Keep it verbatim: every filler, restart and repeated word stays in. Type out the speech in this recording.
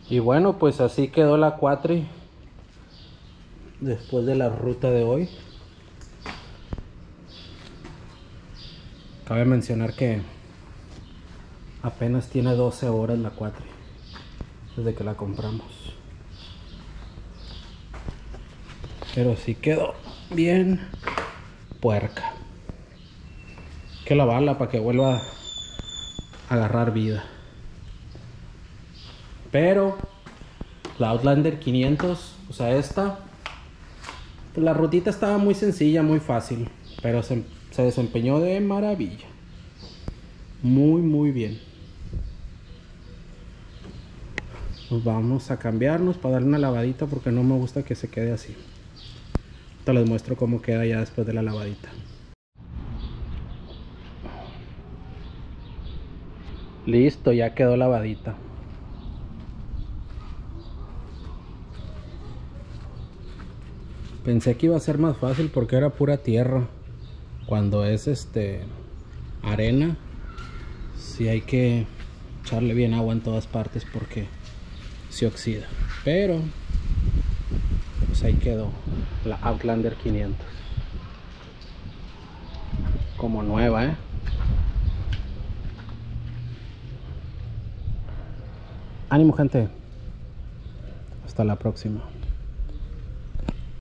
Y bueno, pues así quedó la Quatri después de la ruta de hoy. Cabe mencionar que apenas tiene doce horas la Quatri desde que la compramos, pero sí quedó bien puerca. Hay que lavarla para que vuelva a agarrar vida. Pero la Outlander quinientos, o sea esta, pues la rutita estaba muy sencilla, muy fácil, pero se, se desempeñó de maravilla. Muy muy bien. Pues vamos a cambiarnos para darle una lavadita porque no me gusta que se quede así. Te les muestro cómo queda ya después de la lavadita. Listo, ya quedó lavadita. Pensé que iba a ser más fácil porque era pura tierra. Cuando es este arena, sí hay que echarle bien agua en todas partes porque se oxida. Pero pues ahí quedó la Outlander quinientos como nueva, ¿eh? Ánimo, gente. Hasta la próxima.